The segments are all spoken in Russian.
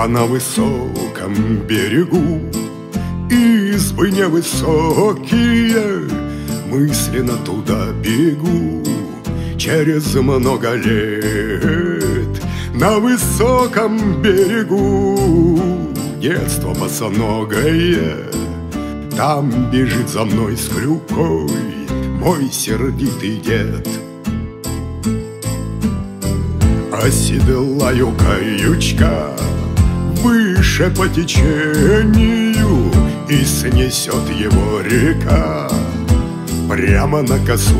А на высоком берегу избы невысокие, мысленно туда бегу через много лет. На высоком берегу детство босоногое, там бежит за мной с клюкой мой сердитый дед. Оседлаю каючка выше по течению, и снесет его река прямо на косу.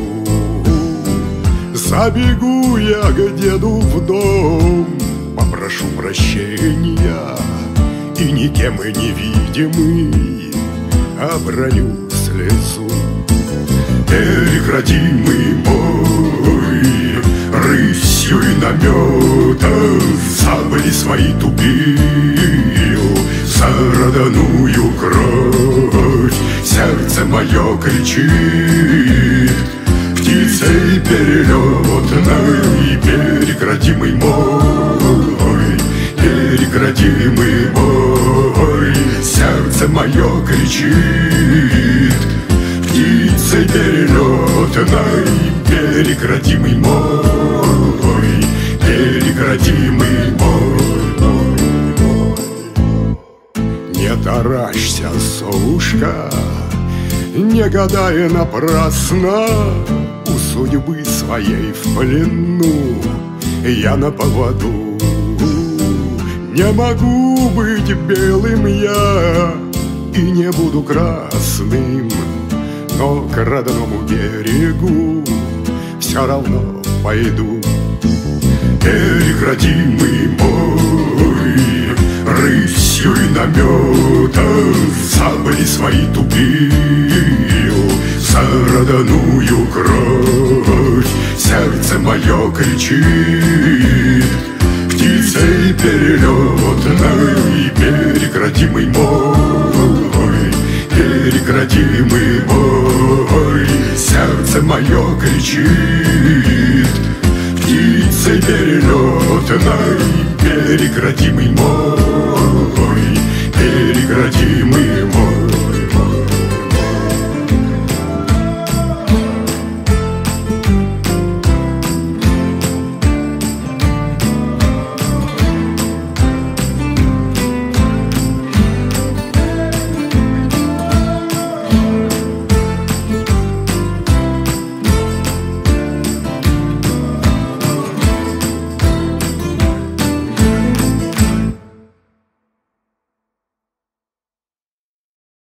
Забегу я к деду в дом, попрошу прощения, и никем и невидимый оброню слезу. Берег родимый мой, рысью и наметом сабли свои тупил за родную кровь. Сердце мое кричит птицей перелетной: берег родимый мой, берег родимый мой. Сердце мое кричит птицей перелетной: берег родимый мой, берег родимый мой. Не таращься, совушка, не гадая напрасно, у судьбы своей в плену я на поводу. Не могу быть белым я и не буду красным, но к родному берегу все равно пойду. Берег родимый мой, рысью и наметом сабли свои тупил за родную кровь. Сердце мое кричит птицей перелетной: берег родимый мой, берег родимый мой. Сердце мое кричит птицей перелетной: берег родимый мой, берег родимый мой.